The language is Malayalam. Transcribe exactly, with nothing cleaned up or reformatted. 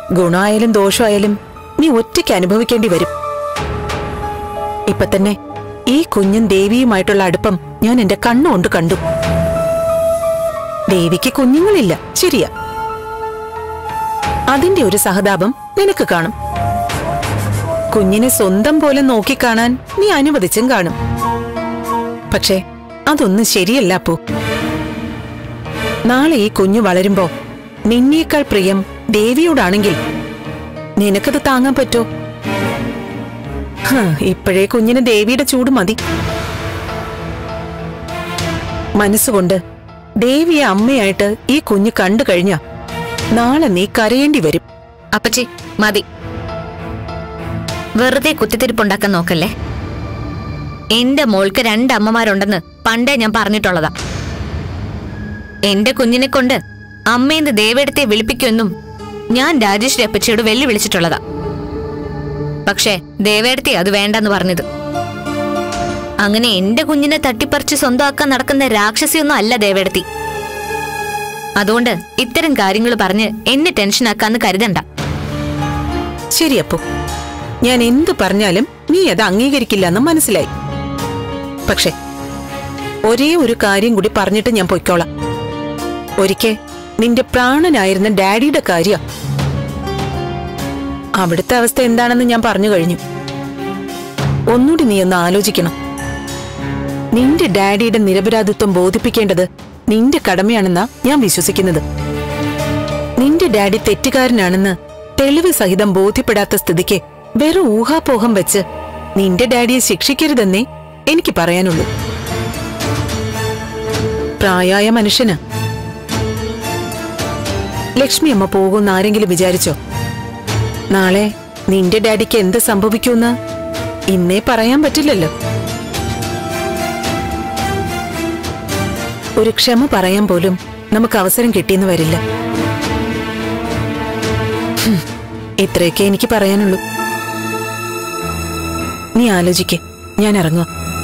ഗുണമായാലും ദോഷമായാലും നീ ഒറ്റയ്ക്ക് അനുഭവിക്കേണ്ടി വരും. ഇപ്പൊ തന്നെ ഈ കുഞ്ഞും ദേവിയുമായിട്ടുള്ള അടുപ്പം ഞാൻ എന്റെ കണ്ണുകൊണ്ട് കണ്ടു. ദേവിക്ക് കുഞ്ഞുങ്ങളില്ല, ശരിയാ. അതിന്റെ ഒരു സഹതാപം നിനക്ക് കാണും. കുഞ്ഞിനെ സ്വന്തം പോലെ നോക്കിക്കാണാൻ നീ അനുവദിച്ചും കാണും. പക്ഷേ അതൊന്നും ശരിയല്ല അപ്പു. നാളെ ഈ കുഞ്ഞു വളരുമ്പോ നിന്നേക്കാൾ പ്രിയം ദേവിയോടാണെങ്കിൽ നിനക്കത് താങ്ങാൻ പറ്റോ? ഇപ്പോഴേ കുഞ്ഞിന് ദേവിയുടെ ചൂട് മതി. മനസ്സുകൊണ്ട് ദേവിയെ അമ്മയായിട്ട് ഈ കുഞ്ഞ് കണ്ടു കഴിഞ്ഞാ നാളെ നീ കരയേണ്ടി വരും. അപ്പച്ചി മതി, വെറുതെ കുത്തിത്തിരിപ്പുണ്ടാക്കാൻ നോക്കല്ലേ. എന്റെ മോൾക്ക് രണ്ടമ്മമാരുണ്ടെന്ന് പണ്ടേ ഞാൻ പറഞ്ഞിട്ടുള്ളതാ. എന്റെ കുഞ്ഞിനെ കൊണ്ട് അമ്മയെന്ന് ദേവേടത്തെ വിളിപ്പിക്കുമെന്നും ഞാൻ രാജേശ്വരി അപ്പച്ചിയോട് വെല്ലുവിളിച്ചിട്ടുള്ളതാ. പക്ഷേ ദേവേടത്തെ അത് വേണ്ടെന്ന് പറഞ്ഞത്. അങ്ങനെ എന്റെ കുഞ്ഞിനെ തട്ടിപ്പറിച്ച് സ്വന്തമാക്കാൻ നടക്കുന്ന രാക്ഷസിയൊന്നും അല്ല ദേവേടത്തി. അതുകൊണ്ട് ഇത്തരം കാര്യങ്ങൾ പറഞ്ഞ് എന്നെ ടെൻഷനാക്കാന്ന് കരുതണ്ട. ശരിയപ്പോ, ഞാൻ എന്തു പറഞ്ഞാലും നീ അത് അംഗീകരിക്കില്ല എന്ന് മനസ്സിലായി. പക്ഷെ ഒരേ ഒരു കാര്യം കൂടി പറഞ്ഞിട്ട് ഞാൻ പൊയ്ക്കോളാം. ഒരിക്കൽ നിന്റെ പ്രാണനായിരുന്ന ഡാഡിയുടെ കാര്യം, അവിടുത്തെ അവസ്ഥ എന്താണെന്ന് ഞാൻ പറഞ്ഞു കഴിഞ്ഞു. ഒന്നുകൂടി നീ ഒന്ന് ആലോചിക്കണം. നിന്റെ ഡാഡിയുടെ നിരപരാധിത്വം ബോധിപ്പിക്കേണ്ടത് നിന്റെ കടമയാണെന്നാ ഞാൻ വിശ്വസിക്കുന്നത്. നിന്റെ ഡാഡി തെറ്റുകാരനാണെന്ന് തെളിവ് സഹിതം ബോധ്യപ്പെടാത്ത സ്ഥിതിക്ക് വെറും ഊഹാപോഹം വെച്ച് നിന്റെ ഡാഡിയെ ശിക്ഷിക്കരുതെന്നേ എനിക്ക് പറയാനുള്ളൂ. പ്രായായ മനുഷ്യന് ലക്ഷ്മി അമ്മ പോകുന്ന ആരെങ്കിലും വിചാരിച്ചോ? നാളെ നിന്റെ ഡാഡിക്ക് എന്ത് സംഭവിക്കുമെന്ന് ഇന്നേ പറയാൻ പറ്റില്ലല്ലോ. ഒരു ക്ഷമ പറയാൻ പോലും നമുക്ക് അവസരം കിട്ടിയെന്ന് വരില്ല. ഇത്രയൊക്കെ എനിക്ക് പറയാനുള്ളൂ. നീ ആലോചിക്ക്, ഞാൻ ഇറങ്ങുക.